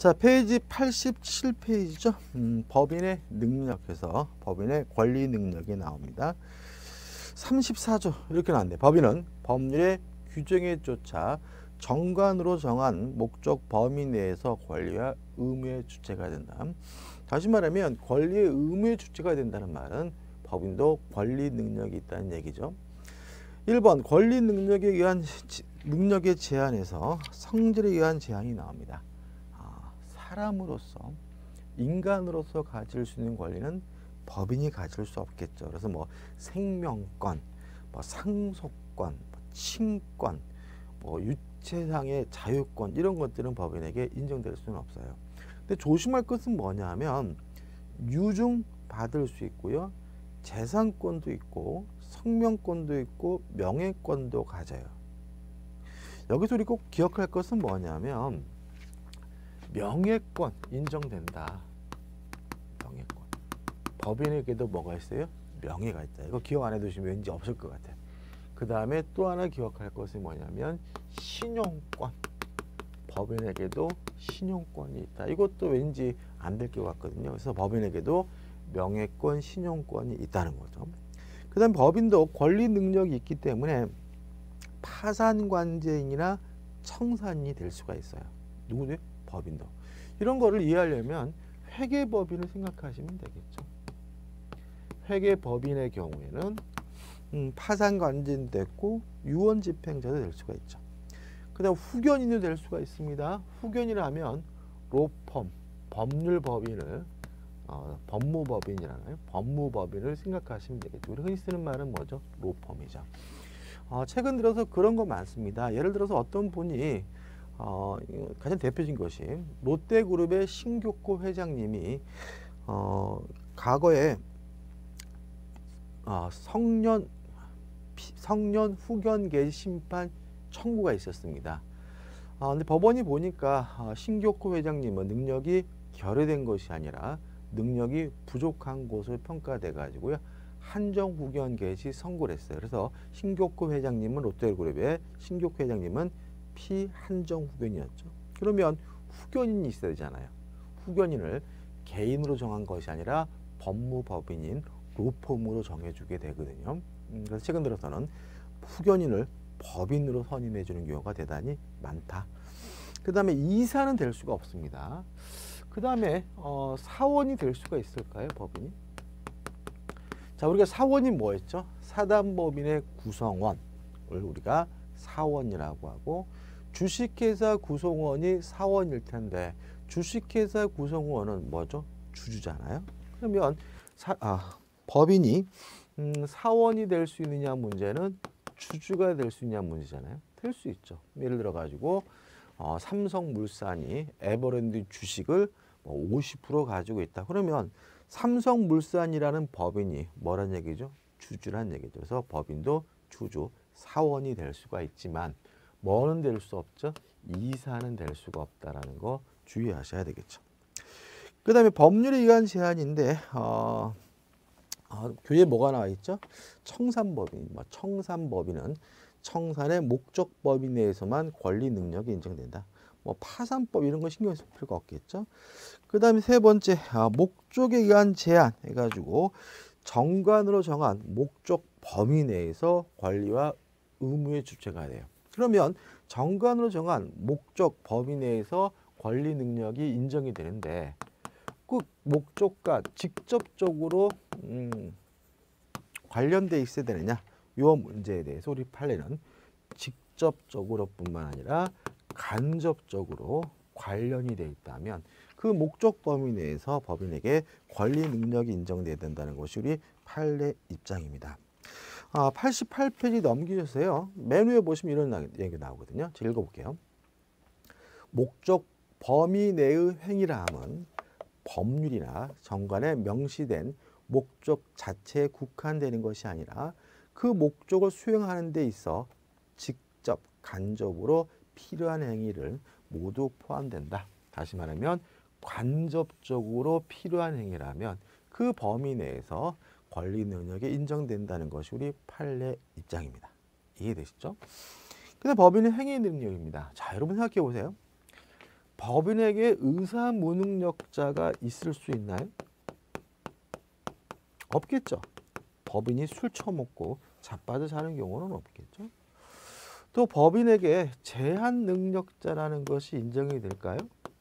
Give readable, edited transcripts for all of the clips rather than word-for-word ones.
자, 페이지 87페이지죠. 법인의 능력에서 법인의 권리 능력이 나옵니다. 34조 이렇게 나왔는데, 법인은 법률의 규정에 쫓아 정관으로 정한 목적 범위 내에서 권리와 의무의 주체가 된다. 다시 말하면 권리의 의무의 주체가 된다는 말은 법인도 권리 능력이 있다는 얘기죠. 1번 권리 능력에 의한 능력의 제한에서 성질에 의한 제한이 나옵니다. 사람으로서, 인간으로서 가질 수 있는 권리는 법인이 가질 수 없겠죠. 그래서 뭐 생명권, 뭐 상속권, 친권, 뭐 유체상의 자유권, 이런 것들은 법인에게 인정될 수는 없어요. 근데 조심할 것은 뭐냐 하면 유증 받을 수 있고요, 재산권도 있고 성명권도 있고 명예권도 가져요. 여기서 우리 꼭 기억할 것은 뭐냐면 명예권 인정된다. 명예권. 법인에게도 뭐가 있어요? 명예가 있다. 이거 기억 안 해두시면 왠지 없을 것 같아요. 그 다음에 또 하나 기억할 것이 뭐냐면 신용권. 법인에게도 신용권이 있다. 이것도 왠지 안 될 것 같거든요. 그래서 법인에게도 명예권, 신용권이 있다는 거죠. 그 다음 법인도 권리 능력이 있기 때문에 파산관제인이나 청산인이 될 수가 있어요. 누구죠? 법인도. 이런 거를 이해하려면 회계법인을 생각하시면 되겠죠. 회계법인의 경우에는 파산관제인도 됐고 유언집행자도 될 수가 있죠. 그 다음 후견인도 될 수가 있습니다. 후견이라면 로펌, 법률법인을 법무법인이라나요? 법무법인을 생각하시면 되겠죠. 우리 흔히 쓰는 말은 뭐죠? 로펌이죠. 최근 들어서 그런 거 많습니다. 예를 들어서 어떤 분이 가장 대표적인 것이 롯데그룹의 신교코 회장님이 과거에 성년 후견 개시 심판 청구가 있었습니다. 근데 법원이 보니까 신교코 회장님은 능력이 결여된 것이 아니라 능력이 부족한 것으로 평가돼 가지고요, 한정 후견 개시 선고를 했어요. 그래서 신교코 회장님은 롯데그룹의 신교코 회장님은 피한정 후견이었죠. 그러면 후견인이 있어야 되잖아요. 후견인을 개인으로 정한 것이 아니라 법무법인인 로펌으로 정해주게 되거든요. 그래서 최근 들어서는 후견인을 법인으로 선임해 주는 경우가 대단히 많다. 그 다음에 이사는 될 수가 없습니다. 그 다음에 사원이 될 수가 있을까요? 법인이? 자, 우리가 사원이 뭐였죠? 사단법인의 구성원을 우리가 사원이라고 하고, 주식회사 구성원이 사원일 텐데 주식회사 구성원은 뭐죠? 주주잖아요. 그러면 법인이 사원이 될 수 있느냐 문제는 주주가 될 수 있냐 문제잖아요. 될 수 있죠. 예를 들어 가지고 삼성물산이 에버랜드 주식을 50% 가지고 있다. 그러면 삼성물산이라는 법인이 뭐란 얘기죠? 주주란 얘기죠. 그래서 법인도 주주, 사원이 될 수가 있지만 뭐는 될 수 없죠? 이사는 될 수가 없다라는 거 주의하셔야 되겠죠. 그 다음에 법률에 의한 제한인데 교재에 뭐가 나와 있죠? 청산법인. 청산법인은 청산의 목적 범위 내에서만 권리 능력이 인정된다. 파산법 이런 거 신경 쓸 필요가 없겠죠. 그 다음에 세 번째, 목적에 의한 제한 해가지고 정관으로 정한 목적 범위 내에서 권리와 의무의 주체가 돼요. 그러면 정관으로 정한 목적 범위 내에서 권리 능력이 인정이 되는데 그 목적과 직접적으로 관련돼 있어야 되느냐, 이 문제에 대해서 우리 판례는 직접적으로뿐만 아니라 간접적으로 관련이 돼 있다면 그 목적 범위 내에서 법인에게 권리 능력이 인정돼야 된다는 것이 우리 판례 입장입니다. 88페이지 넘기셨어요. 맨 위에 보시면 이런 얘기가 나오거든요. 제가 읽어볼게요. 목적 범위 내의 행위라 함은 법률이나 정관에 명시된 목적 자체에 국한되는 것이 아니라 그 목적을 수행하는 데 있어 직접, 간접으로 필요한 행위를 모두 포함된다. 다시 말하면 간접적으로 필요한 행위라면 그 범위 내에서 권리 능력이 인정된다는 것이 우리 판례 입장입니다. 이해되시죠? 그다음 법인의 행위 능력입니다. 자, 여러분 생각해 보세요. 법인에게 의사 무능력자가 있을 수 있나요? 없겠죠. 법인이 술 처먹고 자빠져 자는 경우는 없겠죠. 또 법인에게 제한 능력자라는 것이 인정이 될까요?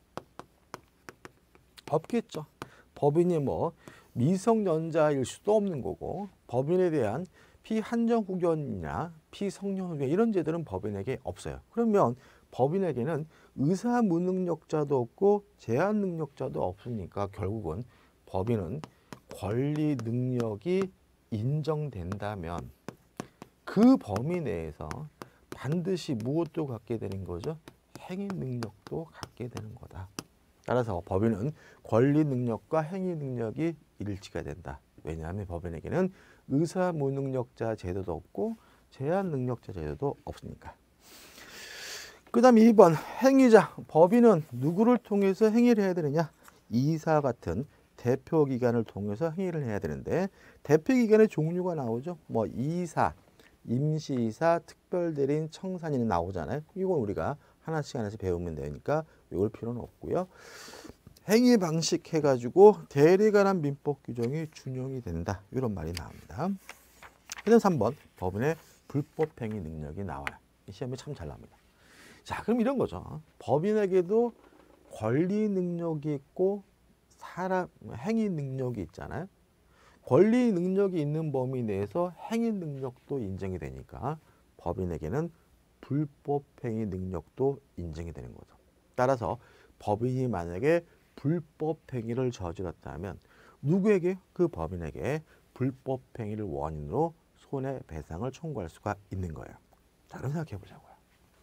없겠죠. 법인이 뭐 미성년자일 수도 없는 거고, 법인에 대한 피한정 후견이나 피성년 후견 이런 제도는 법인에게 없어요. 그러면 법인에게는 의사 무능력자도 없고 제한 능력자도 없으니까 결국은 법인은 권리 능력이 인정된다면 그 범위 내에서 반드시 무엇도 갖게 되는 거죠? 행위 능력도 갖게 되는 거다. 따라서 법인은 권리 능력과 행위 능력이 일치가 된다. 왜냐하면 법인에게는 의사 무능력자 제도도 없고 제한 능력자 제도도 없으니까. 그 다음에 2번 행위자. 법인은 누구를 통해서 행위를 해야 되느냐? 이사 같은 대표기관을 통해서 행위를 해야 되는데, 대표기관의 종류가 나오죠. 뭐 이사, 임시이사, 특별대리인, 청산인이 나오잖아요. 이건 우리가 하나씩 배우면 되니까 외울 필요는 없고요. 행위 방식 해가지고 대리에 관한 민법 규정이 준용이 된다. 이런 말이 나옵니다. 그다음 3번 법인의 불법 행위 능력이 나와요. 시험에 참 잘 나옵니다. 자, 그럼 이런 거죠. 법인에게도 권리 능력이 있고 사람 행위 능력이 있잖아요. 권리 능력이 있는 범위 내에서 행위 능력도 인정이 되니까 법인에게는 불법 행위 능력도 인정이 되는 거죠. 따라서 법인이 만약에 불법 행위를 저질렀다면 누구에게? 그 법인에게 불법 행위를 원인으로 손해배상을 청구할 수가 있는 거예요. 자, 그럼 생각해 보자고요.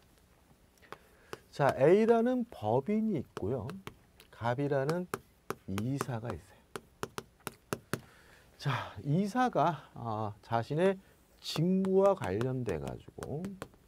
자, A라는 법인이 있고요. 갑이라는 이사가 있어요. 자, 이사가 자신의 직무와 관련돼 가지고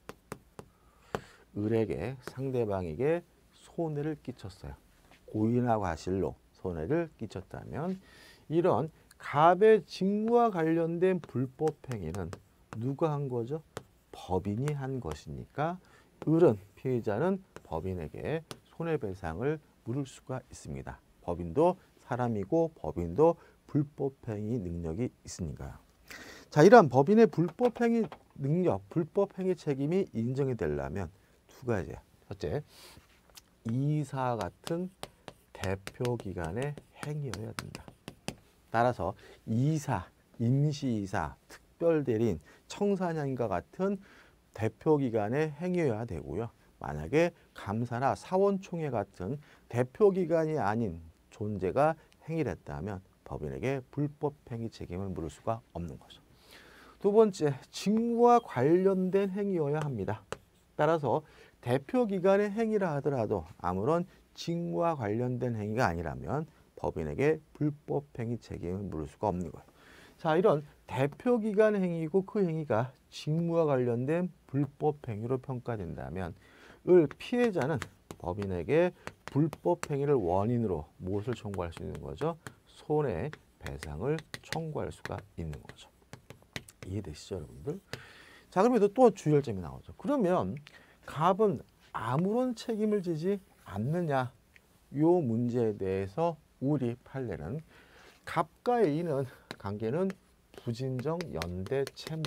을에게, 상대방에게 손해를 끼쳤어요. 고의나 과실로 손해를 끼쳤다면 이런 갑의 직무와 관련된 불법 행위는 누가 한 거죠? 법인이 한 것이니까 을은, 피해자는 법인에게 손해배상을 물을 수가 있습니다. 법인도 사람이고 법인도 불법 행위 능력이 있으니까요. 자, 이러한 법인의 불법 행위 능력, 불법 행위 책임이 인정이 되려면 두 가지야. 첫째, 이사 같은 대표기관의 행위여야 된다. 따라서 이사, 임시이사, 특별대리인, 청사년과 같은 대표기관의 행위여야 되고요. 만약에 감사나 사원총회 같은 대표기관이 아닌 존재가 행위를 했다면 법인에게 불법 행위 책임을 물을 수가 없는 거죠. 두 번째, 직무와 관련된 행위여야 합니다. 따라서 대표기관의 행위라 하더라도 아무런 직무와 관련된 행위가 아니라면 법인에게 불법 행위 책임을 물을 수가 없는 거예요. 자, 이런 대표기관 행위고 그 행위가 직무와 관련된 불법 행위로 평가된다면 을 피해자는 법인에게 불법 행위를 원인으로 무엇을 청구할 수 있는 거죠? 손해배상을 청구할 수가 있는 거죠. 이해되시죠, 여러분들? 자, 그러면 또 주의점이 나오죠. 그러면 갑은 아무런 책임을 지지 않느냐? 요 문제에 대해서 우리 판례는 갑과 A는 관계는 부진정 연대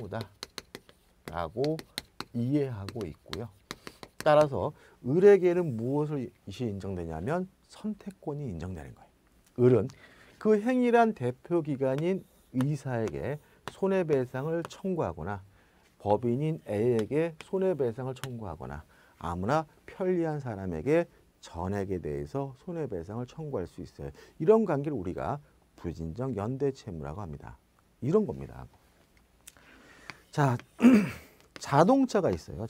채무다라고 이해하고 있고요. 따라서 을에게는 무엇을 인정되냐면 선택권이 인정되는 거예요. 을은 그 행위란 대표기관인 이사에게 손해배상을 청구하거나 법인인 A에게 손해배상을 청구하거나 아무나 편리한 사람에게 전액에 대해서 손해배상을 청구할 수 있어요. 이런 관계를 우리가 부진정 연대채무라고 합니다. 이런 겁니다. 자, 자동차가 있어요.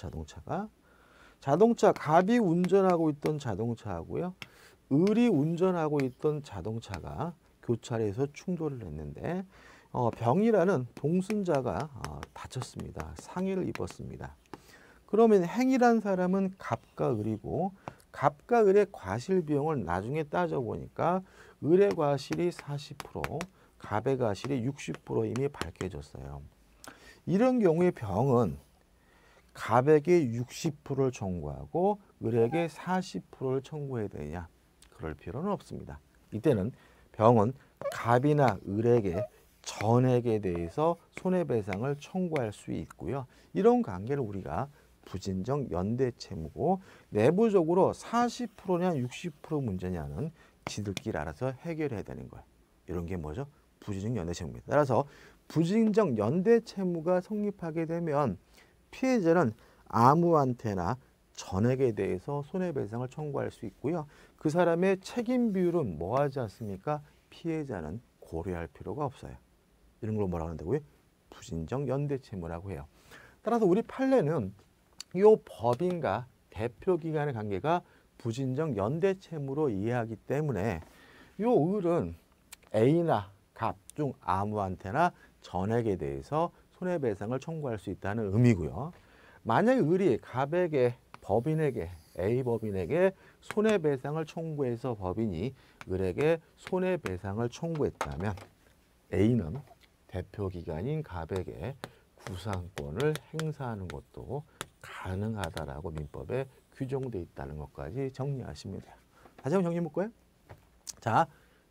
자동차 갑이 운전하고 있던 자동차하고요. 을이 운전하고 있던 자동차가 교차로에서 충돌을 했는데 병이라는 동승자가 다쳤습니다. 상해를 입었습니다. 그러면 행위란 사람은 갑과 을이고 갑과 을의 과실 비용을 나중에 따져보니까 을의 과실이 40%, 갑의 과실이 60% 이미 밝혀졌어요. 이런 경우에 병은 갑에게 60%를 청구하고 을에게 40%를 청구해야 되냐? 그럴 필요는 없습니다. 이때는 병은 갑이나 을에게 전액에 대해서 손해배상을 청구할 수 있고요. 이런 관계를 우리가 부진정 연대채무고 내부적으로 40%냐 60% 문제냐는 지들끼리 알아서 해결해야 되는 거예요. 이런 게 뭐죠? 부진정 연대채무입니다. 따라서 부진정 연대채무가 성립하게 되면 피해자는 아무한테나 전액에 대해서 손해배상을 청구할 수 있고요. 그 사람의 책임 비율은 뭐 하지 않습니까? 피해자는 고려할 필요가 없어요. 이런 걸 뭐라고 한다고요? 부진정 연대채무라고 해요. 따라서 우리 판례는 이 법인과 대표기관의 관계가 부진정 연대채무로 이해하기 때문에 이 을은 A나 갑 중 아무한테나 전액에 대해서 손해배상을 청구할 수 있다는 의미고요. 만약에 을이 갑에게 법인에게 A 법인에게 손해배상을 청구해서 법인이 을에게 손해배상을 청구했다면 A는 대표기관인 갑에게 구상권을 행사하는 것도 가능하다라고 민법에 규정되어 있다는 것까지 정리하시면 돼요. 다시 한번 정리해 볼까요? 자,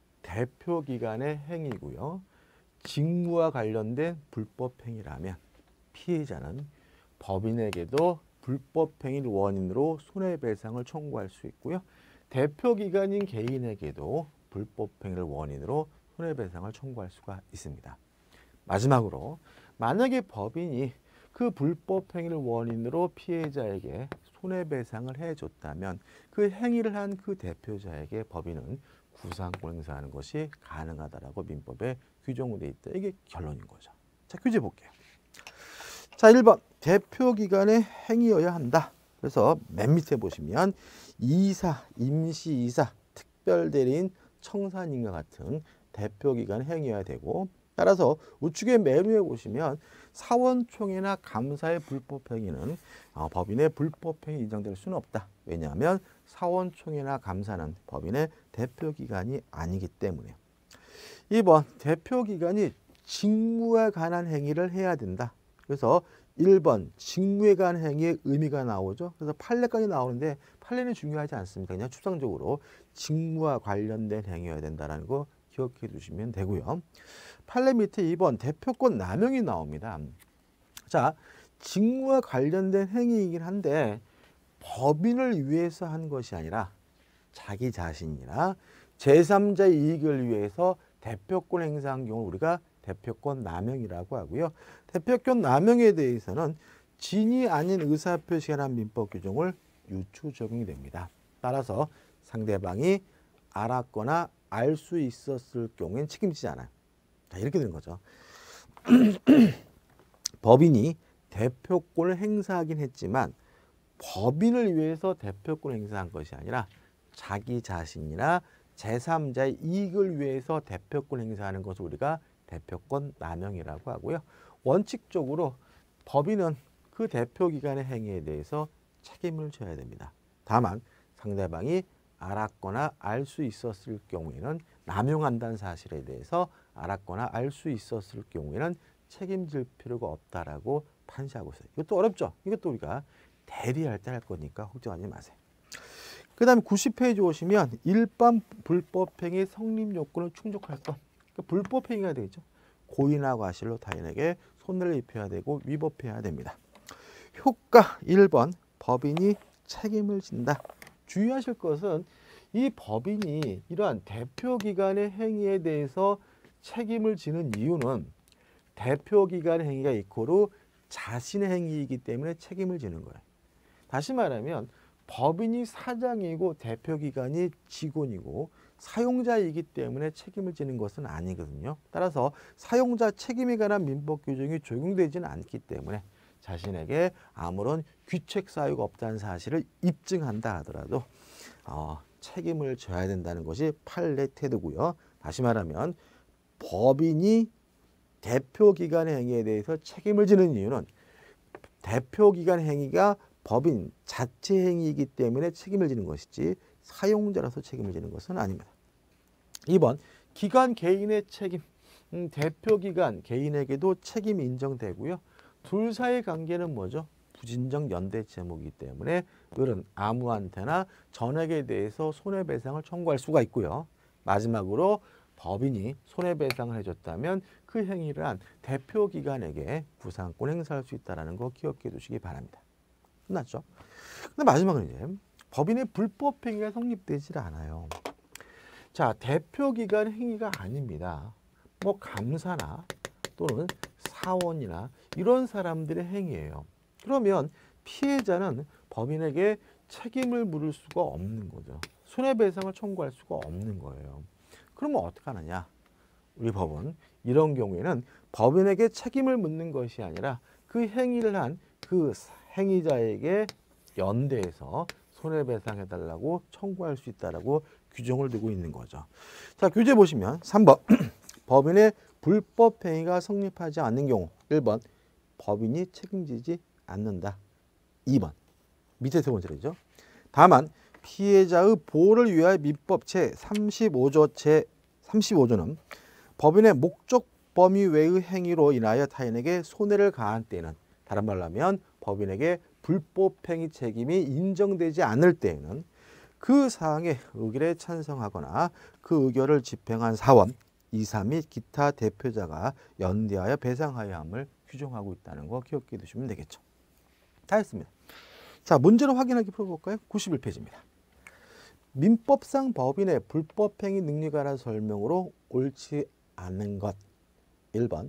대표기관의 행위고요. 직무와 관련된 불법행위라면 피해자는 법인에게도 불법행위를 원인으로 손해배상을 청구할 수 있고요. 대표기관인 개인에게도 불법행위를 원인으로 손해배상을 청구할 수가 있습니다. 마지막으로 만약에 법인이 그 불법행위를 원인으로 피해자에게 손해배상을 해줬다면 그 행위를 한 그 대표자에게 법인은 구상권 행사하는 것이 가능하다라고 민법에 규정되어 있다. 이게 결론인 거죠. 자, 규제 볼게요. 자, 1번 대표기관의 행위여야 한다. 그래서 맨 밑에 보시면 이사, 임시이사, 특별대리인, 청산인과 같은 대표기관의 행위여야 되고 따라서 우측의 메뉴에 보시면 사원총회나 감사의 불법행위는 법인의 불법행위 인정될 수는 없다. 왜냐하면 사원총회나 감사는 법인의 대표기관이 아니기 때문에. 2번 대표기관이 직무에 관한 행위를 해야 된다. 그래서 1번 직무에 관한 행위의 의미가 나오죠. 그래서 판례까지 나오는데 판례는 중요하지 않습니다. 그냥 추상적으로 직무와 관련된 행위여야 된다는 거 기억해 두시면 되고요. 판례 밑에 2번 대표권 남용이 나옵니다. 자, 직무와 관련된 행위이긴 한데 법인을 위해서 한 것이 아니라 자기 자신이나 제3자의 이익을 위해서 대표권 행사한 경우 우리가 대표권 남용이라고 하고요. 대표권 남용에 대해서는 진이 아닌 의사표시에 관한 민법 규정을 유추 적용이 됩니다. 따라서 상대방이 알았거나 알 수 있었을 경우엔 책임지지 않아요. 자, 이렇게 되는 거죠. 법인이 대표권을 행사하긴 했지만 법인을 위해서 대표권을 행사한 것이 아니라 자기 자신이나 제3자의 이익을 위해서 대표권 행사하는 것을 우리가 대표권 남용이라고 하고요. 원칙적으로 법인은 그 대표기관의 행위에 대해서 책임을 져야 됩니다. 다만 상대방이 알았거나 알 수 있었을 경우에는 남용한다는 사실에 대해서 알았거나 알 수 있었을 경우에는 책임질 필요가 없다라고 판시하고 있어요. 이것도 어렵죠? 이것도 우리가 대리할 때 할 거니까 걱정하지 마세요. 그 다음에 90페이지 오시면 일반 불법행위 성립 요건을 충족할 것. 그러니까 불법행위가 되겠죠. 고의나 과실로 타인에게 손해를 입혀야 되고 위법해야 됩니다. 효과 1번 법인이 책임을 진다. 주의하실 것은 이 법인이 이러한 대표기관의 행위에 대해서 책임을 지는 이유는 대표기관의 행위가 이코로 자신의 행위이기 때문에 책임을 지는 거예요. 다시 말하면 법인이 사장이고 대표기관이 직원이고 사용자이기 때문에 책임을 지는 것은 아니거든요. 따라서 사용자 책임에 관한 민법 규정이 적용되지는 않기 때문에 자신에게 아무런 귀책 사유가 없다는 사실을 입증한다 하더라도 책임을 져야 된다는 것이 판례 태도고요. 다시 말하면 법인이 대표기관의 행위에 대해서 책임을 지는 이유는 대표기관 행위가 법인 자체 행위이기 때문에 책임을 지는 것이지 사용자라서 책임을 지는 것은 아닙니다. 2번 기관 개인의 책임, 대표기관 개인에게도 책임이 인정되고요. 둘 사이의 관계는 뭐죠? 부진정 연대 채무이기 때문에 을은 아무한테나 전액에 대해서 손해배상을 청구할 수가 있고요. 마지막으로 법인이 손해배상을 해줬다면 그 행위를 한 대표기관에게 구상권 행사할 수 있다는 거 기억해 두시기 바랍니다. 끝났죠? 근데 마지막은 이제 법인의 불법 행위가 성립되지 않아요. 자, 대표기관 행위가 아닙니다. 뭐 감사나 또는 사원이나 이런 사람들의 행위예요. 그러면 피해자는 법인에게 책임을 물을 수가 없는 거죠. 손해배상을 청구할 수가 없는 거예요. 그러면 어떻게 하느냐? 우리 법은 이런 경우에는 법인에게 책임을 묻는 것이 아니라 그 행위를 한 그 행위자에게 연대해서 손해배상해달라고 청구할 수 있다라고 규정을 두고 있는 거죠. 자, 교재 보시면 3번 법인의 불법 행위가 성립하지 않는 경우 1번 법인이 책임지지 않는다. 2번 밑에 세 번째죠. 다만 피해자의 보호를 위하여 민법 제35조는 법인의 목적 범위 외의 행위로 인하여 타인에게 손해를 가한 때에는 다른 말로 하면 법인에게 불법 행위 책임이 인정되지 않을 때에는 그 사항의 의결에 찬성하거나 그 의결을 집행한 사원, 이사 및 기타 대표자가 연대하여 배상하여야 함을 규정하고 있다는 거 기억해 두시면 되겠죠. 다 했습니다. 자, 문제로 확인하기 풀어볼까요? 91페이지입니다. 민법상 법인의 불법행위 능력에 관한 설명으로 옳지 않은 것 1번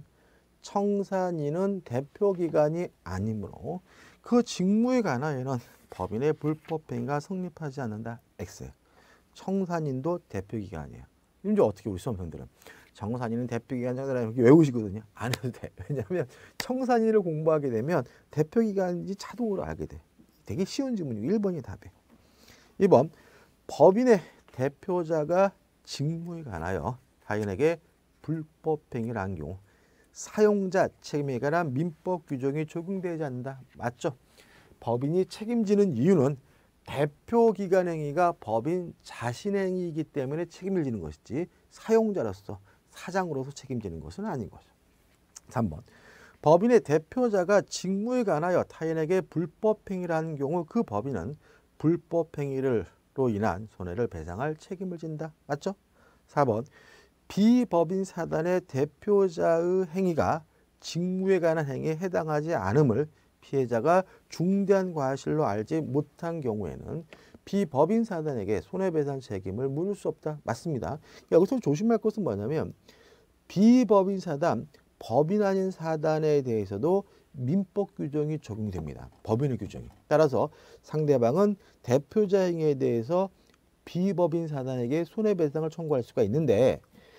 청산인은 대표기관이 아니므로 그 직무에 관하여는 법인의 불법행위가 성립하지 않는다. X. 청산인도 대표기관이에요. 이제 어떻게 우리 수험생들은 청산인은 대표기관장이라고 이렇게 외우시거든요. 안 해도 돼. 왜냐하면 청산인을 공부하게 되면 대표기관인지 자동으로 알게 돼. 되게 쉬운 질문이고 1번이 답이에요. 2번 법인의 대표자가 직무에 관하여 타인에게 불법행위를 한 경우 사용자 책임에 관한 민법 규정이 적용되지 않는다. 맞죠? 법인이 책임지는 이유는 대표기관 행위가 법인 자신의 행위이기 때문에 책임을 지는 것이지 사용자로서 사장으로서 책임지는 것은 아닌 거죠. 3번 법인의 대표자가 직무에 관하여 타인에게 불법행위를 한 경우 그 법인은 불법행위로 인한 손해를 배상할 책임을 진다. 맞죠? 4번 비법인 사단의 대표자의 행위가 직무에 관한 행위에 해당하지 않음을 피해자가 중대한 과실로 알지 못한 경우에는 비법인 사단에게 손해배상 책임을 물을 수 없다. 맞습니다. 여기서 조심할 것은 뭐냐면 비법인 사단, 법인 아닌 사단에 대해서도 민법 규정이 적용됩니다. 법인의 규정이. 따라서 상대방은 대표자 행위에 대해서 비법인 사단에게 손해배상을 청구할 수가 있는데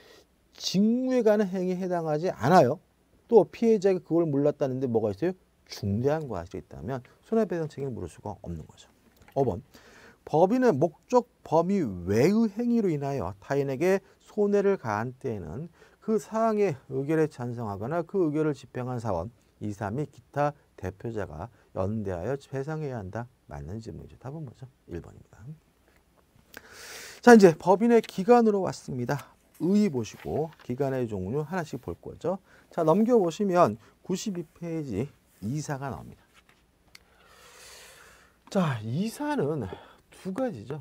직무에 관한 행위에 해당하지 않아요. 또 피해자가 그걸 몰랐다는데 뭐가 있어요? 중대한 과실이 있다면 손해배상 책임을 물을 수가 없는 거죠. 5번 법인의 목적 범위 외의 행위로 인하여 타인에게 손해를 가한 때에는 그 사항의 의결에 찬성하거나 그 의결을 집행한 사원, 이사 및 기타 대표자가 연대하여 배상해야 한다. 맞는 질문이죠. 답은 뭐죠? 1번입니다. 자, 이제 법인의 기관으로 왔습니다. 의 보시고 기관의 종류 하나씩 볼 거죠. 자, 넘겨보시면 92페이지 이사가 나옵니다. 자, 이사는 두 가지죠.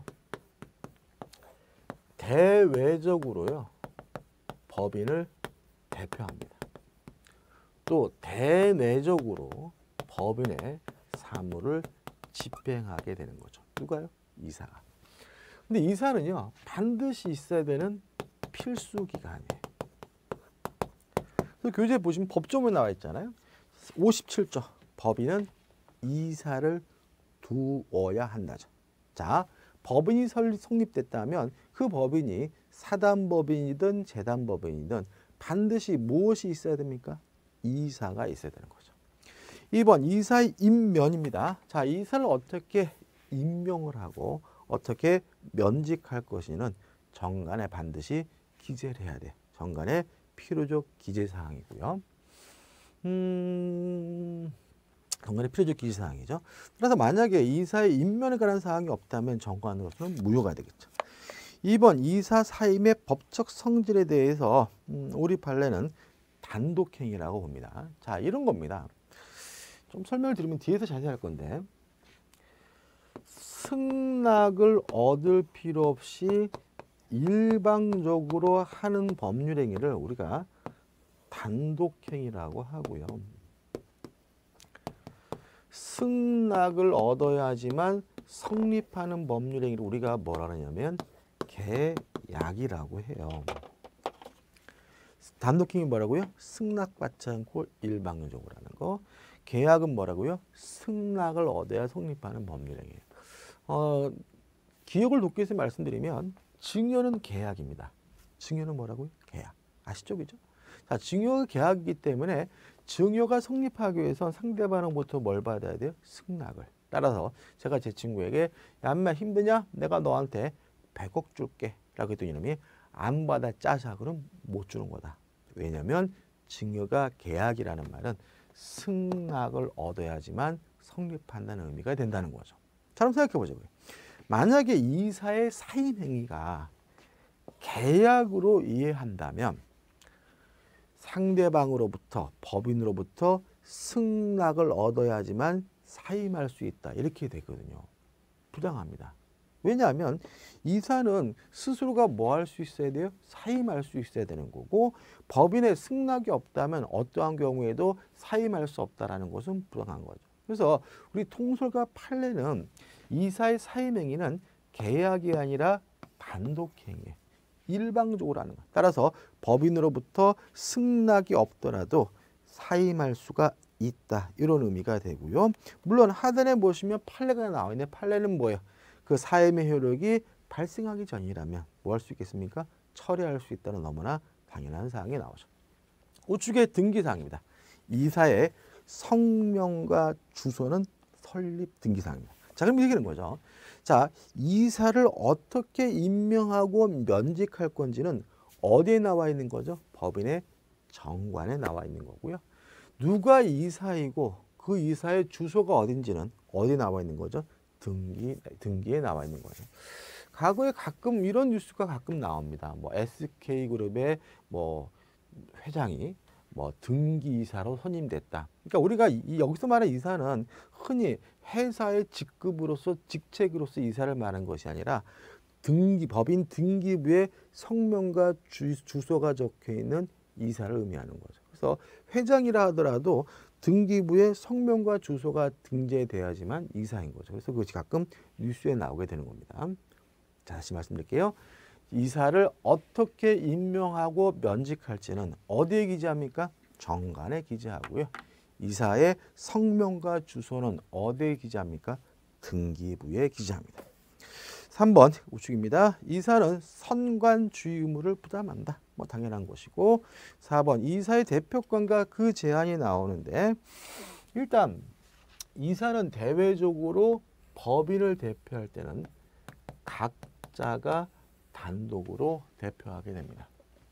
대외적으로요, 법인을 대표합니다. 또 대내적으로 법인의 사무를 집행하게 되는 거죠. 누가요? 이사가. 근데 이사는요, 반드시 있어야 되는 필수 기관이에요. 그래서 교재에 보시면 법조문에 나와 있잖아요. 57조 법인은 이사를 두어야 한다죠. 자, 법인이 성립됐다면 그 법인이 사단법인이든 재단법인이든 반드시 무엇이 있어야 됩니까? 이사가 있어야 되는 거죠. 2번 이사의 임면입니다. 자, 이사를 어떻게 임명을 하고 어떻게 면직할 것이는 정관에 반드시 기재를 해야 돼. 정관의 필요적 기재사항이고요. 정관의 필요적 기재사항이죠. 그래서 만약에 이사의 임면에 관한 사항이 없다면 정관으로서는 무효가 되겠죠. 2번 이사 사임의 법적 성질에 대해서 우리 판례는 단독행위라고 봅니다. 자, 이런 겁니다. 좀 설명을 드리면 뒤에서 자세히 할 건데, 승낙을 얻을 필요 없이 일방적으로 하는 법률행위를 우리가 단독행위라고 하고요. 승낙을 얻어야 하지만 성립하는 법률행위를 우리가 뭐라 하냐면 계약이라고 해요. 단독행위 뭐라고요? 승낙받지 않고 일방적으로 하는 거. 계약은 뭐라고요? 승낙을 얻어야 성립하는 법률행위예요. 기억을 돕기 위해서 말씀드리면 증여는 계약입니다. 증여는 뭐라고요? 계약. 아시죠? 그죠? 자, 증여가 계약이기 때문에 증여가 성립하기 위해서 상대방으로부터 뭘 받아야 돼요? 승낙을. 따라서 제가 제 친구에게 야, 인마 힘드냐? 내가 너한테 100억 줄게 라고 했더니 이놈이 안 받아 짜자. 그럼 못 주는 거다. 왜냐하면 증여가 계약이라는 말은 승낙을 얻어야지만 성립한다는 의미가 된다는 거죠. 자, 그럼 생각해 보자고요. 만약에 이사의 사임 행위가 계약으로 이해한다면 상대방으로부터 법인으로부터 승낙을 얻어야지만 사임할 수 있다. 이렇게 되거든요. 부당합니다. 왜냐하면 이사는 스스로가 뭐 할 수 있어야 돼요? 사임할 수 있어야 되는 거고 법인의 승낙이 없다면 어떠한 경우에도 사임할 수 없다라는 것은 부당한 거죠. 그래서 우리 통솔과 판례는 이사의 사임 행위는 계약이 아니라 단독행위예요. 일방적으로 하는 것. 따라서 법인으로부터 승낙이 없더라도 사임할 수가 있다. 이런 의미가 되고요. 물론 하단에 보시면 판례가 나와 있는데 판례는 뭐예요? 그 사임의 효력이 발생하기 전이라면 뭐 할 수 있겠습니까? 철회할 수 있다는 너무나 당연한 사항이 나오죠. 우측의 등기사항입니다. 이사의 성명과 주소는 설립 등기사항입니다. 자, 그럼 이렇게 되는 거죠. 자, 이사를 어떻게 임명하고 면직할 건지는 어디에 나와 있는 거죠? 법인의 정관에 나와 있는 거고요. 누가 이사이고 그 이사의 주소가 어딘지는 어디에 나와 있는 거죠? 등기에 나와 있는 거죠. 과거에 가끔 이런 뉴스가 가끔 나옵니다. 뭐 SK그룹의 뭐 회장이 뭐 등기이사로 선임됐다. 그러니까 우리가 여기서 말하는 이사는 흔히 회사의 직급으로서 직책으로서 이사를 말하는 것이 아니라 법인 등기부에 성명과 주소가 적혀 있는 이사를 의미하는 거죠. 그래서 회장이라 하더라도 등기부에 성명과 주소가 등재돼야지만 이사인 거죠. 그래서 그것이 가끔 뉴스에 나오게 되는 겁니다. 자, 다시 말씀드릴게요. 이사를 어떻게 임명하고 면직할지는 어디에 기재합니까? 정관에 기재하고요. 이사의 성명과 주소는 어디에 기재합니까? 등기부에 기재합니다. 3번 우측입니다. 이사는 선관주의 의무를 부담한다. 뭐 당연한 것이고 4번 이사의 대표권과 그 제한이 나오는데 일단 이사는 대외적으로 법인을 대표할 때는 각자가 단독으로 대표하게 됩니다.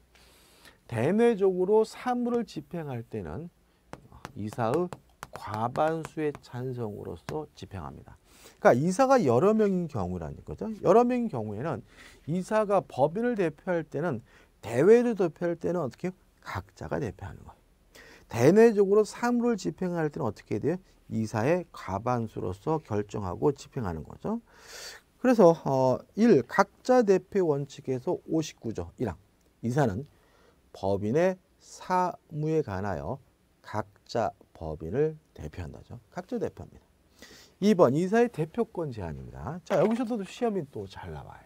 대내적으로 사무를 집행할 때는 이사의 과반수의 찬성으로서 집행합니다. 그러니까 이사가 여러 명인 경우라는 거죠. 여러 명인 경우에는 이사가 법인을 대표할 때는 대외를 대표할 때는 어떻게 해요? 각자가 대표하는 거예요. 대내적으로 사무를 집행할 때는 어떻게 돼요? 이사의 과반수로서 결정하고 집행하는 거죠. 그래서 1. 각자 대표 원칙에서 59조 1항 이사는 법인의 사무에 관하여 각자 법인을 대표한다죠. 각자 대표합니다. 2번 이사의 대표권 제한입니다. 자, 여기서도 시험이 또 잘 나와요.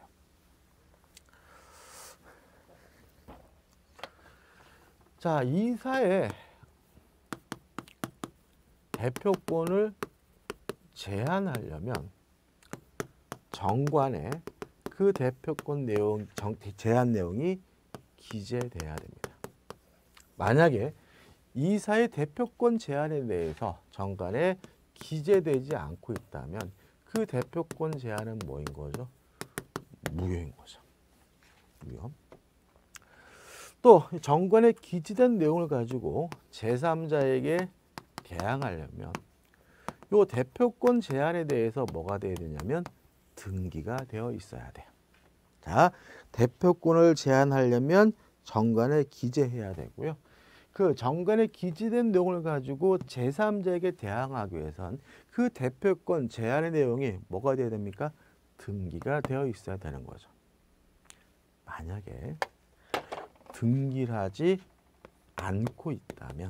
자, 이사의 대표권을 제한하려면 정관에 그 대표권 내용, 제한 내용이 기재돼야 됩니다. 만약에 이사의 대표권 제한에 대해서 정관에 기재되지 않고 있다면 그 대표권 제한은 뭐인 거죠? 무효인 거죠. 무효. 또 정관에 기재된 내용을 가지고 제3자에게 대항하려면 이 대표권 제한에 대해서 뭐가 돼야 되냐면 등기가 되어 있어야 돼요. 자, 대표권을 제한하려면 정관에 기재해야 되고요. 그 정관에 기재된 내용을 가지고 제3자에게 대항하기 위해선 그 대표권 제한의 내용이 뭐가 되어야 됩니까? 등기가 되어 있어야 되는 거죠. 만약에 등기를 하지 않고 있다면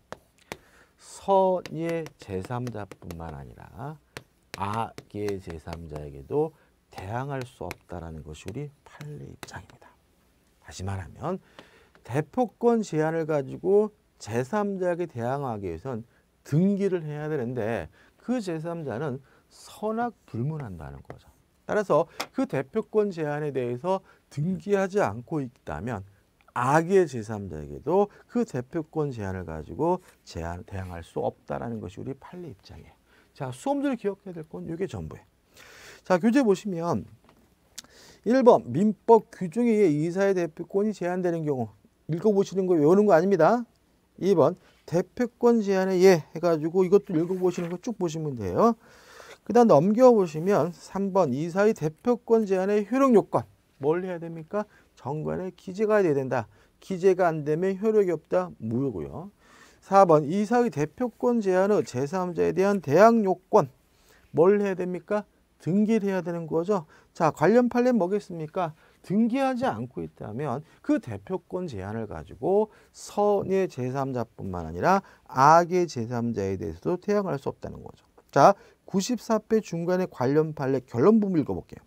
선의의 제3자뿐만 아니라 악의 제3자에게도 대항할 수 없다라는 것이 우리 판례 입장입니다. 다시 말하면 대표권 제한을 가지고 제3자에게 대항하기 위해선 등기를 해야 되는데 그 제3자는 선악불문한다는 거죠. 따라서 그 대표권 제한에 대해서 등기하지 않고 있다면 악의 제3자에게도 그 대표권 제한을 가지고 대항할 수 없다라는 것이 우리 판례 입장이에요. 자, 수험들이 기억해야 될 건 이게 전부예요. 자, 교재 보시면 1번 민법 규정에 의해 이사의 대표권이 제한되는 경우 읽어보시는 거 외우는 거 아닙니다. 2번 대표권 제한에 의해 해가지고 이것도 읽어보시는 거 쭉 보시면 돼요. 그 다음 넘겨보시면 3번 이사의 대표권 제한의 효력 요건 뭘 해야 됩니까? 정관에 기재가 돼야 된다. 기재가 안 되면 효력이 없다. 무효고요. 4번 이사의 대표권 제한 후 제3자에 대한 대항 요건 뭘 해야 됩니까? 등기를 해야 되는 거죠. 자, 관련 판례는 뭐겠습니까? 등기하지 않고 있다면 그 대표권 제한을 가지고 선의 제3자뿐만 아니라 악의 제3자에 대해서도 대항할 수 없다는 거죠. 자, 94회 중간의 관련 판례 결론 부분 읽어볼게요.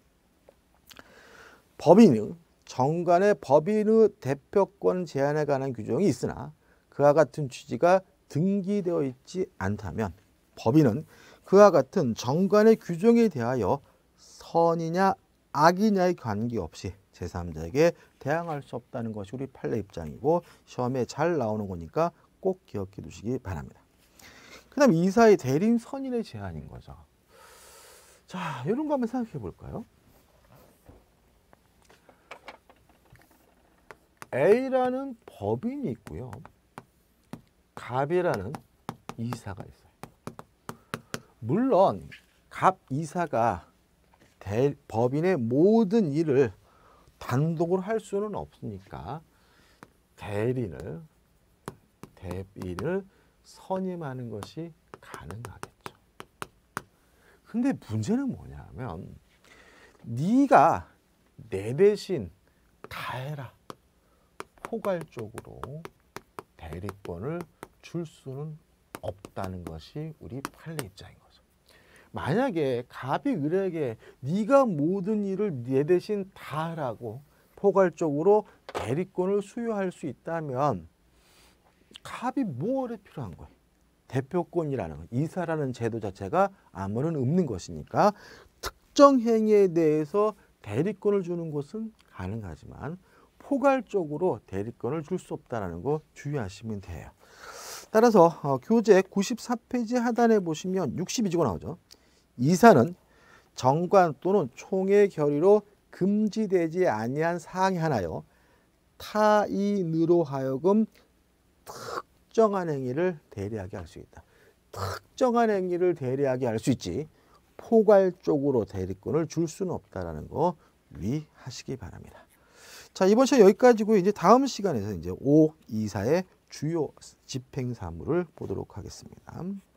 법인의 정관의 법인의 대표권 제한에 관한 규정이 있으나 그와 같은 취지가 등기되어 있지 않다면 법인은 그와 같은 정관의 규정에 대하여 선이냐 악이냐에 관계없이 제3자에게 대항할 수 없다는 것이 우리 판례 입장이고 시험에 잘 나오는 거니까 꼭 기억해 두시기 바랍니다. 그 다음 이사의 대리인 선인의 제한인 거죠. 자, 이런 거 한번 생각해 볼까요? A라는 법인이 있고요. 갑이라는 이사가 있어요. 물론 갑 이사가 법인의 모든 일을 단독으로 할 수는 없으니까 대리인을 선임하는 것이 가능하겠죠. 근데 문제는 뭐냐면 네가 내 대신 다 해라. 포괄적으로 대리권을 줄 수는 없다는 것이 우리 판례 입장인 거죠. 만약에 갑이 을에게 네가 모든 일을 내 대신 다 하라고 포괄적으로 대리권을 수여할 수 있다면 갑이 뭐에 필요한 거예요? 대표권이라는 거, 이사라는 제도 자체가 아무런 없는 것이니까 특정 행위에 대해서 대리권을 주는 것은 가능하지만 포괄적으로 대리권을 줄 수 없다는 거 주의하시면 돼요. 따라서 교재 94페이지 하단에 보시면 62지고 나오죠. 이사는 정관 또는 총회 결의로 금지되지 아니한 사항이 하나요. 타인으로 하여금 특정한 행위를 대리하게 할 수 있다. 특정한 행위를 대리하게 할 수 있지 포괄적으로 대리권을 줄 수는 없다라는 거 유의하시기 바랍니다. 자, 이번 시간 여기까지고 이제 다음 시간에서 이제 5이사의 주요 집행 사무를 보도록 하겠습니다.